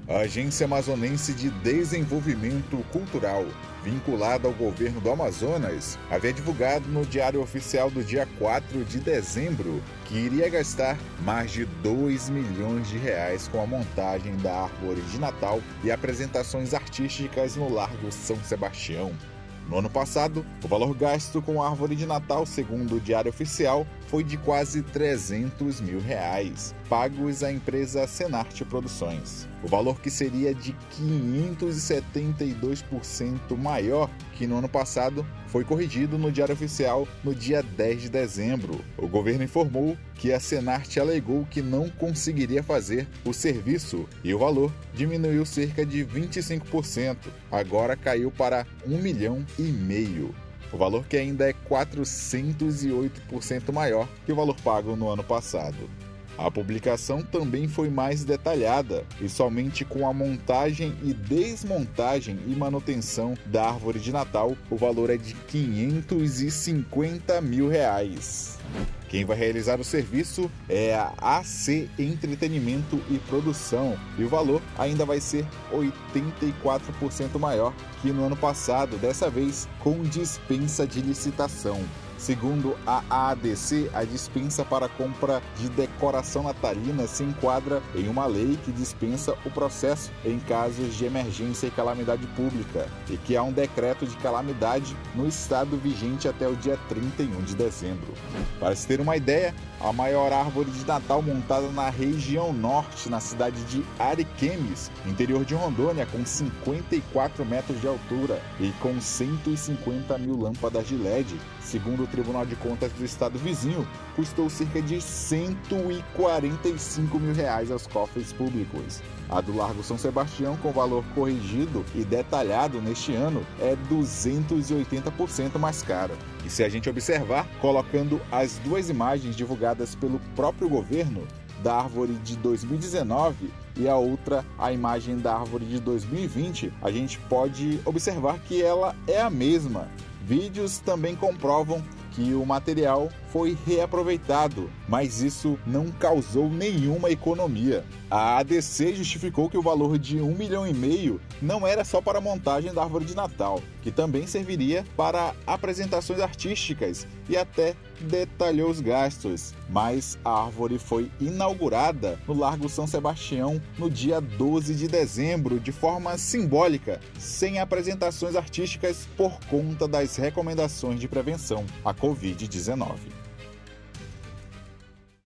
A Agência Amazonense de Desenvolvimento Cultural, vinculada ao governo do Amazonas, havia divulgado no Diário Oficial do dia 4 de dezembro que iria gastar mais de 2 milhões de reais com a montagem da árvore de Natal e apresentações artísticas no Largo São Sebastião. No ano passado, o valor gasto com a árvore de Natal, segundo o Diário Oficial, foi de quase 300 mil reais, pagos à empresa Senarte Produções. O valor, que seria de 572% maior que no ano passado, foi corrigido no Diário Oficial no dia 10 de dezembro. O governo informou que a Senarte alegou que não conseguiria fazer o serviço e o valor diminuiu cerca de 25%. Agora caiu para 1,5 milhão. O valor, que ainda é 408% maior que o valor pago no ano passado. A publicação também foi mais detalhada e somente com a montagem e desmontagem e manutenção da árvore de Natal, o valor é de 550 mil reais. Quem vai realizar o serviço é a AC Entretenimento e Produção e o valor ainda vai ser 84% maior que no ano passado, dessa vez com dispensa de licitação. Segundo a AADC, a dispensa para compra de decoração natalina se enquadra em uma lei que dispensa o processo em casos de emergência e calamidade pública e que há um decreto de calamidade no estado vigente até o dia 31 de dezembro. Para se ter uma ideia, a maior árvore de Natal montada na região norte, na cidade de Ariquemes, interior de Rondônia, com 54 metros de altura e com 150 mil lâmpadas de LED, segundo o Tribunal de Contas do estado vizinho, custou cerca de 145 mil reais aos cofres públicos. A do Largo São Sebastião, com valor corrigido e detalhado neste ano, é 280% mais cara. E se a gente observar, colocando as duas imagens divulgadas pelo próprio governo, da árvore de 2019 e a outra, a imagem da árvore de 2020, a gente pode observar que ela é a mesma. Vídeos também comprovam que o material foi reaproveitado, mas isso não causou nenhuma economia. A ADC justificou que o valor de 1,5 milhão não era só para a montagem da árvore de Natal, que também serviria para apresentações artísticas e até detalhou os gastos. Mas a árvore foi inaugurada no Largo São Sebastião no dia 12 de dezembro, de forma simbólica, sem apresentações artísticas por conta das recomendações de prevenção à Covid-19.